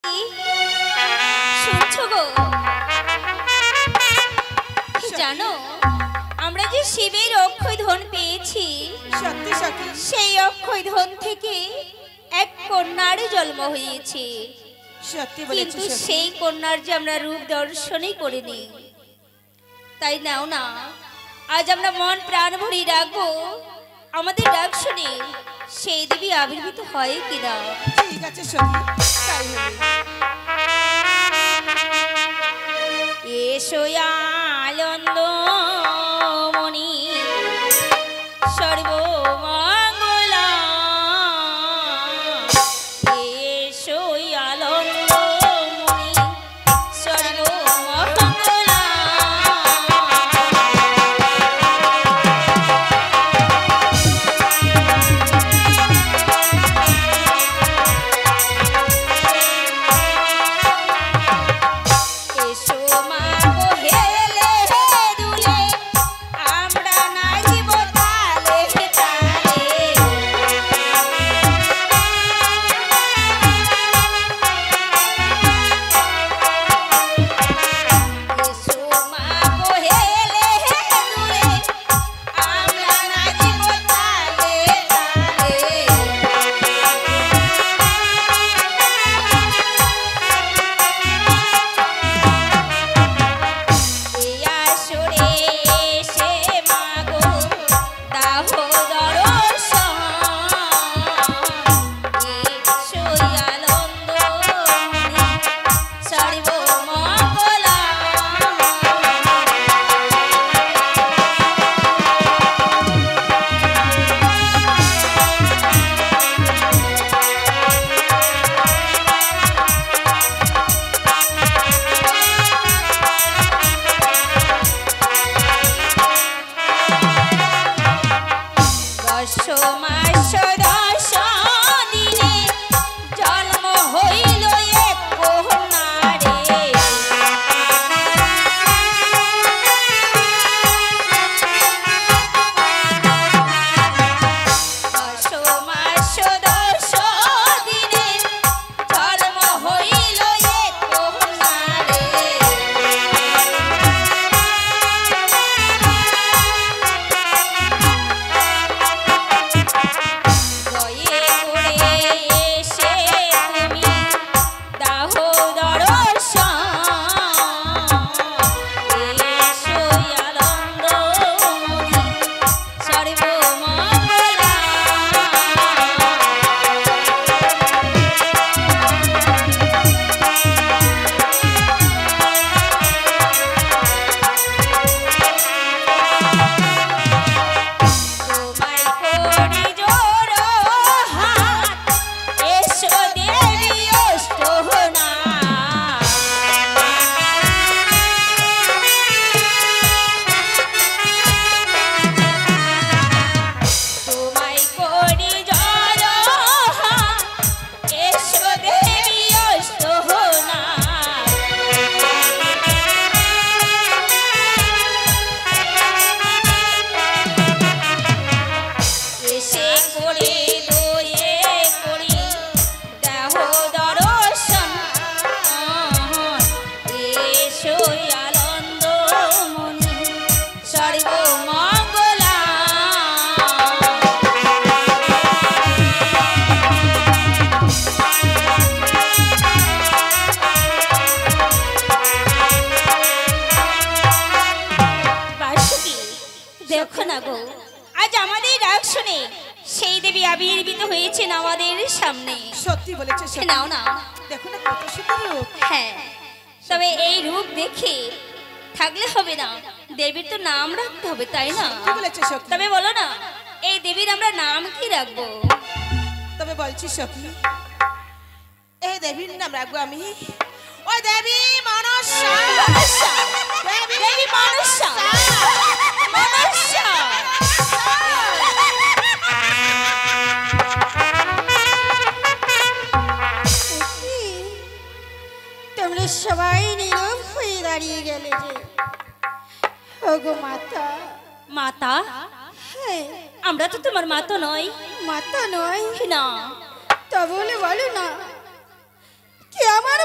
শুনছো গো? জানো আমরা যে শিবের অক্ষয় ধন পেয়েছি, সত্যি সত্যি সেই অক্ষয় ধন থেকে এক কন্যার জন্ম হয়েছে। সত্যি কিন্তু বলেছিস। সেই কন্যার যে আমরা রূপ দর্শনই করিনি। তাই নাও না, আজ আমরা মন প্রাণ ভরে ডাকবো, আমাদের ডাক শুনে সেই দেবী আবির্ভূত হয় কিনা। ঠিক আছে সখী, তাই হবে। এসো আনন্দ মনি সর্বমঙ্গলা, এসো আনন্দ মনি সর্বমঙ্গলা। এসো মা গো হেলে দুলে, আমরা নাচিব তালে তালে। এসো মা গো হেলে দুলে, আমরা নাচিব তালে তালে। এই আসরে এসে মাগো দাহ দর্শন, এসোই আনন্দ মনি সর্বমঙ্গলা। দশ মাস 10 দিনে জন্ম হইল এক কন্যারে। দশ মাস 10 দিনে জন্ম হইল এক কন্যারে। দয়ে করে এসে তুমি দাহ দর্শন, এসোই আনন্দ মনি সর্বমঙ্গলা। তোমায় করি জোড় হাত, এসো দেবী অষ্টনাথ। তোমায় করি জোড় হাত, এসো দেবী অষ্টনাথ। এসে করে দয়ে করি দেহ দর্শন, এসো আনন্দ মনি সর্বমঙ্গলা। বাসুকি, দেখো না গো, আজ আমাদের ডাক শুনে সেই দেবী আবির্ভূত হয়েছেন আমাদের সামনে। সত্যি বলেছিস সখী। নাও না, দেখো না কত সুন্দর রূপ। হ্যাঁ, তবে এই রূপ দেখে থাকলে হবে না, দেবীর তো নাম রাখতে হবে, তাই না? সত্যি বলেছিস সখী। তবে বলো না, এই দেবীর আমরা নাম কি রাখবো? তবে বলছি সখী, এই দেবীর নাম রাখবো আমি ও দেবী মনসা। দেবী মনসা। মনসা। তোমরা সবাই নীরব হয়ে দাঁড়িয়ে গেলে যে। ওগো মাতা। মাতা? হ্যাঁ, আমরা তো তোমার মাতা নই। মাতা নয় না, তা বলে বলো না, কি আমার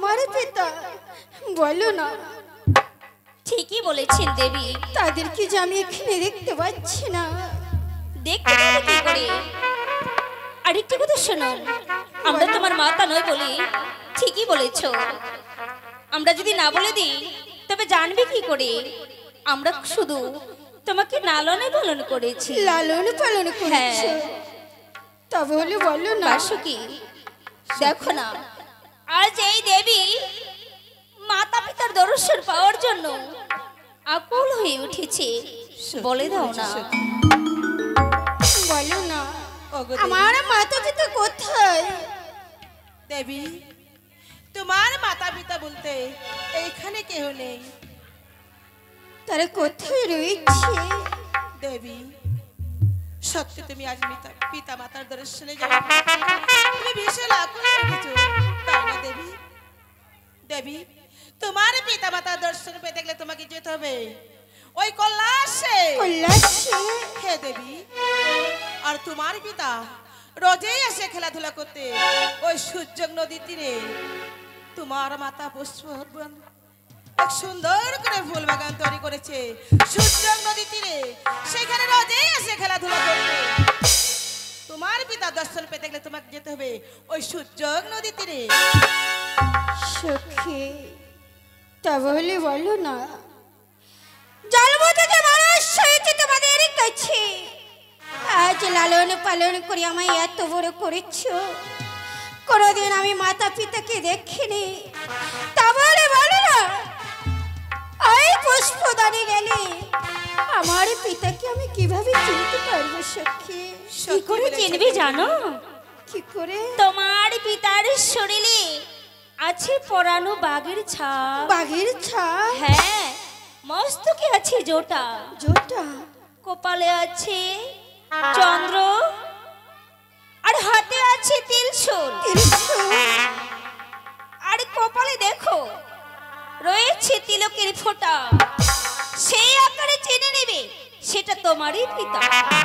আমার পিতা? বলো না। ঠিকই বলেছেন দেবী। তাদেরকে যে আমি এখানে দেখতে পাচ্ছি না। দেখতে পাবে কি করে? আরেকটি কথা শুনুন, আমরা তোমার মাতা নয় বলি ঠিকই বলেছো। আমরা যদি না বলে দিই তবে জানবে কি করে? আমরা শুধু তোমাকে লালনে পালন করেছি। লালন পালন করেছো? তাহলে বলো না। বাসুকি, দেখো না, আজ এই দেবী মাতা পিতার দর্শন পাওয়ার জন্য আকুল হয়ে উঠেছে। বলে দাও না। বলো না, ওগো দেবী। আমার মাতা পিতা কোথায়? দেবী, তোমার মাতা পিতা বলতে এইখানে কেউ নেই। তারা কোথায় রয়েছে? দেবী, সত্যি তুমি আজ পিতা মাতার দর্শনে যাবে, তুমি ভীষণ আকুল হয়ে গেছো, তাই না দেবী? দেবী, তোমার পিতা মাতার দর্শন পেতে গেলে তোমাকে যেতে হবে ওই কৈলাসে। কৈলাসে? হে দেবী, আর তোমার পিতা রোজেই আসে খেলাধুলা করতে ওই সূর্য নদীর তীরে। তোমার মাতা পুষ্প এক সুন্দর করে ফুল বাগান তৈরি করেছে সূর্য নদীর তীরে, সেখানে রোজেই আসে খেলাধুলা করতে। তোমার পিতা দর্শন পেতে গেলে তোমাকে যেতে হবে ওই সূর্য নদীর তীরে। সখী, তাহলে বলো না, জন্ম থেকে মানুষ হয়েছে তোমাদের কাছে, আজ লালন পালন করে আমায় এত বড় করেছো, কোনোদিন আমি মাতা পিতাকে দেখিনি। তাহলে বলো না, ওই পুষ্পদানে গেলে আমার পিতাকে আমি কিভাবে চিনতে পারবো? সখী, কি করে চিনবে জানো? কি করে? তোমার পিতার শরীরে আছে পরানো বাঘের ছাপ। বাঘের ছাপ? হ্যাঁ, মস্তকে আছে জোটা, জোটা? কপালে আছে চন্দ্র, আর হাতে আছে ত্রিশূল। আর কপালে দেখো রয়েছে তিলকের ফোঁটা। সেই আকারে চিনে নেবে সেটা তোমারই পিতা।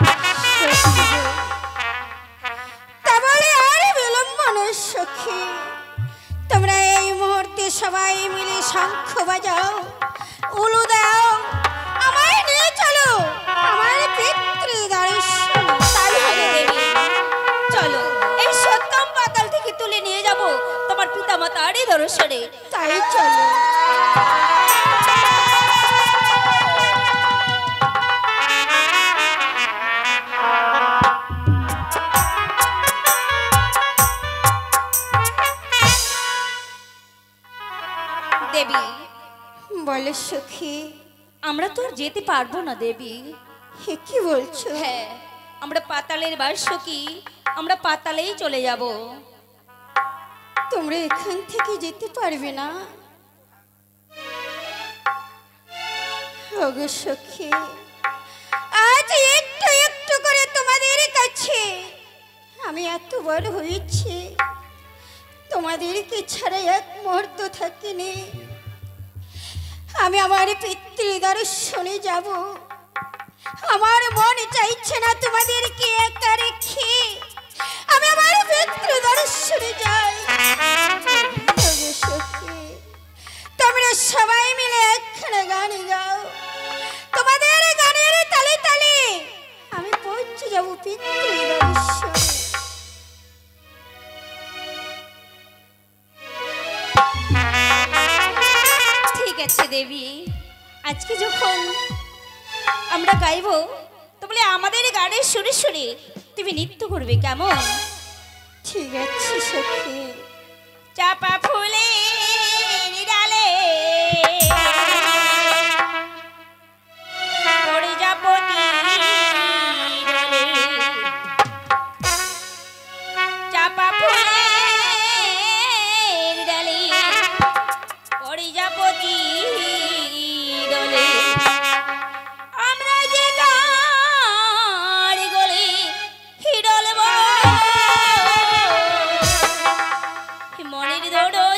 তাহলে আর বিলম্ব নয় সখী, তোমরা এই মুহূর্তে সবাই মিলে শঙ্খ বাজাও, উলু দাও, আমায় নিয়ে চলো আমার পিতৃ দর্শন। তাই হবে দেবী, চলো এই সত্যম পাতাল থেকে তুলে নিয়ে যাব তোমার পিতা মাতারই দর্শনে। তাই চলো। দেবী, বলে সখী। আমরা তো আর যেতে পারবো না দেবী। হে, কি বলছো? হ্যাঁ, আমরা পাতালের বাসকি, আমরা পাতালেই চলে যাব। তোমরা এখান থেকে যেতে পারবে না? ওগো সখী, আজ একটু একটু করে তোমাদের কাছে আমি এত বড় হয়েছি, তোমাদেরকে ছাড়া এক মুহূর্ত থাকিনি। আমি আমার পিতৃ দর্শনে যাব, আমার মন চাইছে না তোমাদেরকে একা রেখে আমি আমার পিতৃ দর্শনে যাই। ওগো সখী, তোমরা সবাই মিলে একখানা গান গাও, তোমাদের গানের তালে তালে আমি পৌঁছে যাব পিতৃ দর্শনে। ঠিক আছে দেবী, আজকে যখন আমরা গাইবো তাহলে আমাদের গানের সুরে সুরে তুমি নৃত্য করবে, কেমন? ঠিক আছে সখী। চাপা ফুলের ডালে প্রজাপতি ডোলে, চাপা ফুলের ডালে প্রজাপতি ডোলে, আমরা যে গান গলে হিডলব মনের দৌড়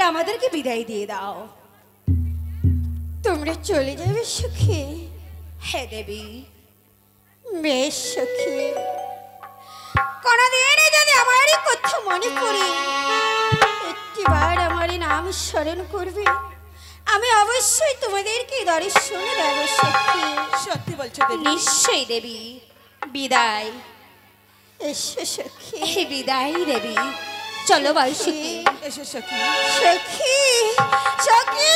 আমাদেরকে বিদায় দিয়ে দাও। তোমরা চলে যাবে সখী? হ্যাঁ দেবী। বেশ সখী, কোনদিন যদি আমারই কথা মনে করে একটিবার আমার নাম স্মরণ করবে, আমি অবশ্যই তোমাদেরকে দর্শন দেব সখী। সত্যি বলছো দেবী? নিশ্চয়ই দেবী। বিদায়। এসো সখী। বিদায় দেবী। চলো বাসুকি। এসো সখী। সখী, সখী,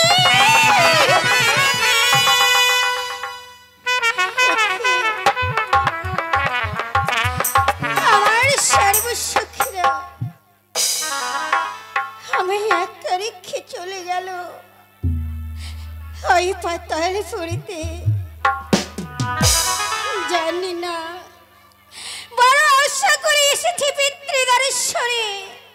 আমার সর্বসখীরা আমি একা রেখে চলে গেল ওই পাতাল পড়িতে। জানি না, বড় আশা করে এসেছি পিতৃদর্শনে।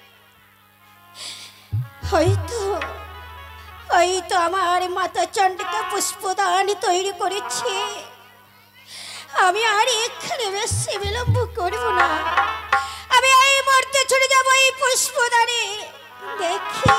হয়তো হয়তো আমার মাতা চন্ডিকা পুষ্পদান তৈরি করেছে। আমি আর এখানে বেশি বিলম্ব করব না, আমি এই মুহূর্তে ছুটে যাবো এই পুষ্পদানে। দেখি